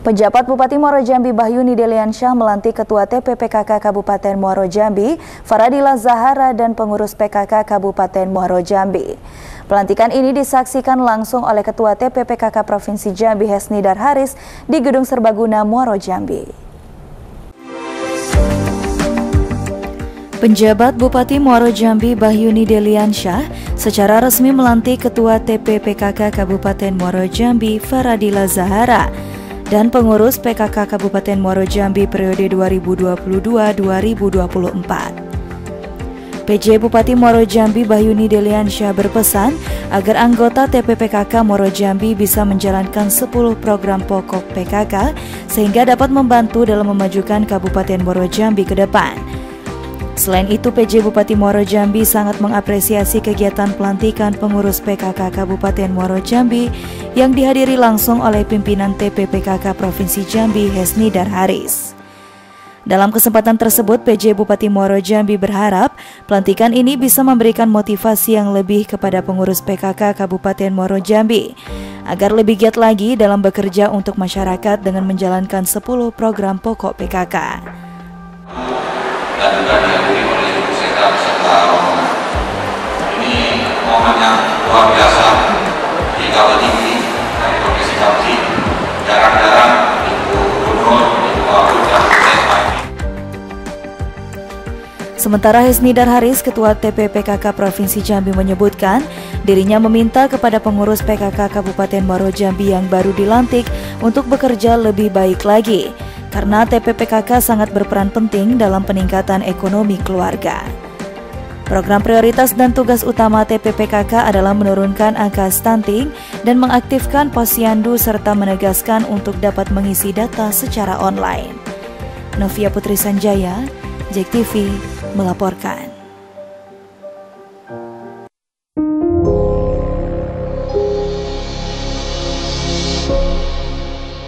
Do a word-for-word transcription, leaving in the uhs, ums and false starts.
Penjabat Bupati Muaro Jambi Bahyuni Deliansyah melantik Ketua T P P K K Kabupaten Muaro Jambi, Faradila Zahara, dan pengurus P K K Kabupaten Muaro Jambi. Pelantikan ini disaksikan langsung oleh Ketua T P P K K Provinsi Jambi Hesnidar Haris di Gedung Serbaguna Muaro Jambi. Penjabat Bupati Muaro Jambi Bahyuni Deliansyah secara resmi melantik Ketua T P P K K Kabupaten Muaro Jambi Faradila Zahara dan pengurus P K K Kabupaten Muaro Jambi periode dua ribu dua puluh dua sampai dua ribu dua puluh empat. P J Bupati Muaro Jambi Bahyuni Deliansyah berpesan agar anggota T P P K K Muaro Jambi bisa menjalankan sepuluh program pokok P K K sehingga dapat membantu dalam memajukan Kabupaten Muaro Jambi ke depan. Selain itu, P J Bupati Muaro Jambi sangat mengapresiasi kegiatan pelantikan pengurus P K K Kabupaten Muaro Jambi yang dihadiri langsung oleh pimpinan T P P K K Provinsi Jambi Hesnidar Haris. Dalam kesempatan tersebut, P J Bupati Muaro Jambi berharap pelantikan ini bisa memberikan motivasi yang lebih kepada pengurus P K K Kabupaten Muaro Jambi agar lebih giat lagi dalam bekerja untuk masyarakat dengan menjalankan sepuluh program pokok P K K. Dan juga dihadiri oleh Ibu Sekda beserta rombongan. Ini momen yang luar biasa di Kawah Tinggi dari Provinsi Jambi. Jarang-jarang Ibu Gubernur, Ibu Wagub dan Ibu Sekda. Sementara Hesnidar Haris, Ketua T P P K K Provinsi Jambi menyebutkan dirinya meminta kepada pengurus P K K Kabupaten Muaro Jambi yang baru dilantik untuk bekerja lebih baik lagi, karena T P P K K sangat berperan penting dalam peningkatan ekonomi keluarga. Program prioritas dan tugas utama T P P K K adalah menurunkan angka stunting dan mengaktifkan posyandu serta menegaskan untuk dapat mengisi data secara online. Novia Putri Sanjaya, J E K T V melaporkan.